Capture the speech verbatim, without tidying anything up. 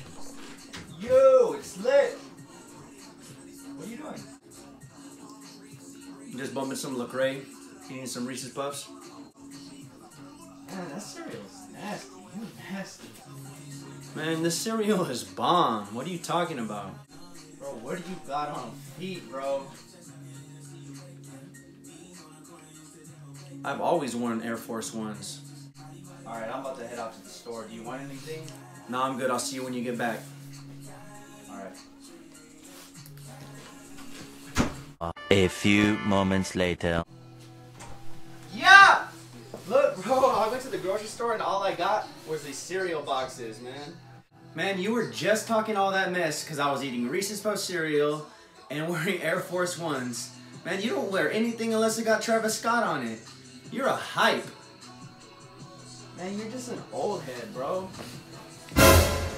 Yo, it's lit. What are you doing? I'm just bumping some Lecrae, eating some Reese's Puffs. Man, that cereal's nasty. You nasty. Man, this cereal is bomb. What are you talking about? Bro, what do you got on feet, bro? I've always worn Air Force Ones. Alright, I'm about to head out to the store. Do you want anything? Nah, I'm good. I'll see you when you get back. Alright. A few moments later. Yeah! Look, bro, I went to the grocery store and all I got was these cereal boxes, man. Man, you were just talking all that mess because I was eating Reese's Puffs cereal and wearing Air Force Ones. Man, you don't wear anything unless it got Travis Scott on it. You're a hype. Man, you're just an old head, bro.